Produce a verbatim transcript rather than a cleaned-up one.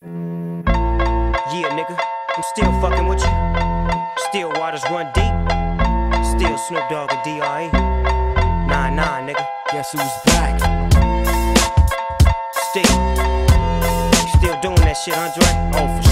Yeah, nigga, I'm still fucking with you. Still waters run deep. Still Snoop Dogg and D R E. Nah, nah, nigga. Guess who's back? Still. You still doing that shit, Andre? Oh, for